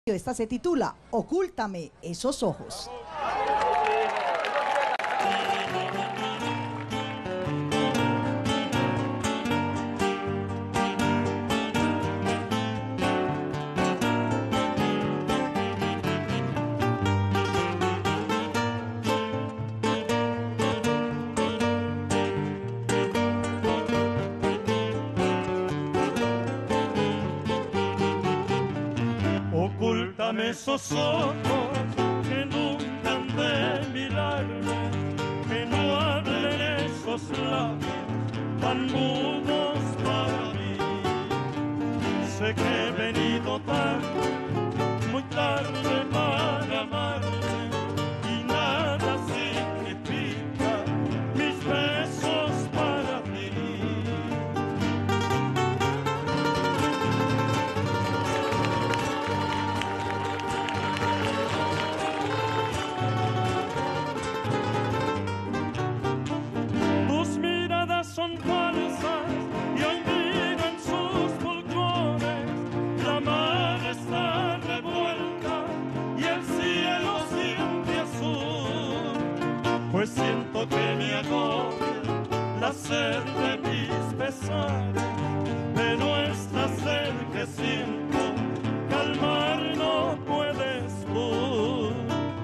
Esta se titula Ocúltame esos ojos. Ocúltame esos ojos que nunca han de mirarme, que no hablen esos labios tan mudos para mí. Sé que he venido tarde, muy tarde para amarme, y nada significa mis besos para ti. Son falsas y hoy miro en sus fulgores, la mar está revuelta y el cielo siempre azul, pues siento que me agobia la sed de mis pesares, pero esta sed que siento calmar no puedes tú.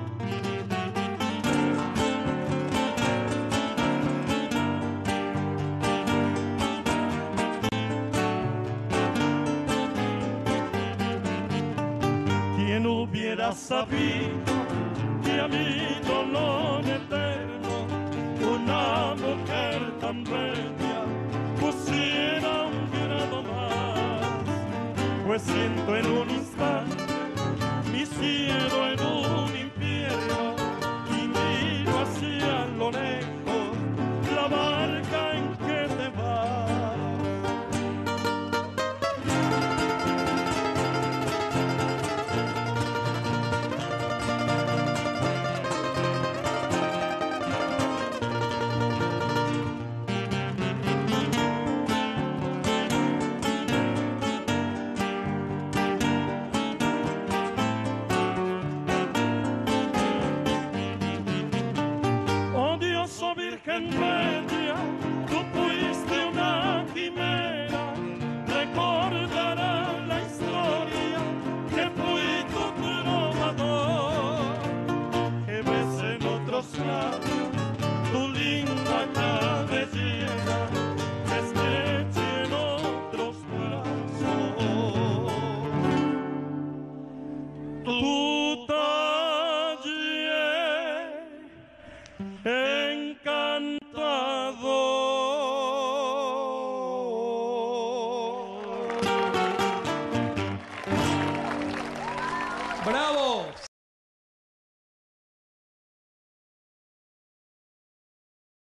¿Quién hubiera sabido que a mi dolor eterno una mujer tan bella pusiera un grado más? Pues siento en un instante mi cielo en un infierno y miro hacia lo lejos la barca en que te vas. Oh Virgen Bella, tú fuiste una quimera, recordará la historia que fui tu trovador, que ves en otros labios tu linda cabellera, que estreche en otros brazos tu talle encantador. ¡Bravo!